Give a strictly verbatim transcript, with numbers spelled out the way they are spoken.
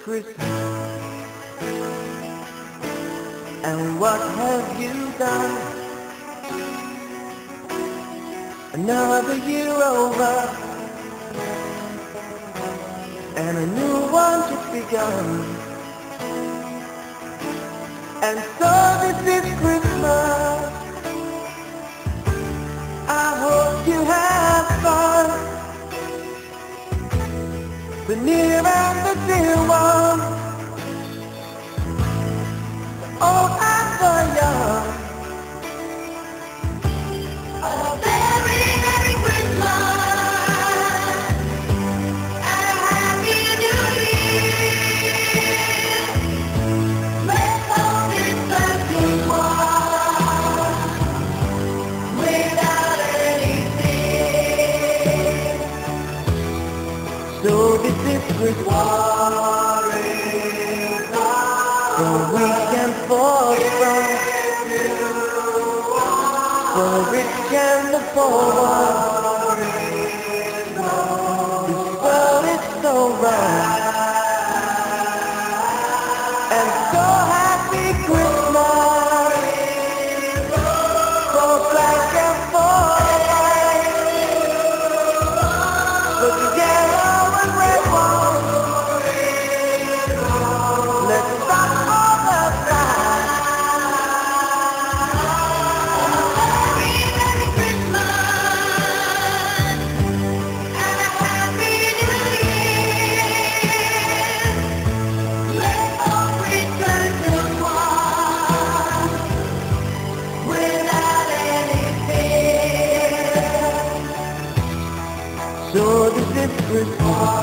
Christmas, and what have you done? Another year over, and a new one just begun. And so this is Christmas. I hope you have fun. The near and the dear ones, the old and the young. A very Merry Christmas and a Happy New Year. Let's hope it's lasting one without any fear. So this is Christmas, for weak and for strong, for the rich and the poor. This world is so wrong, and so happy Christmas, for black and for white, for the yellow and red one. Let's stop all the time. Very Merry Christmas and a Happy New Year. Let's hope return to one without any fear. So this is Christmas.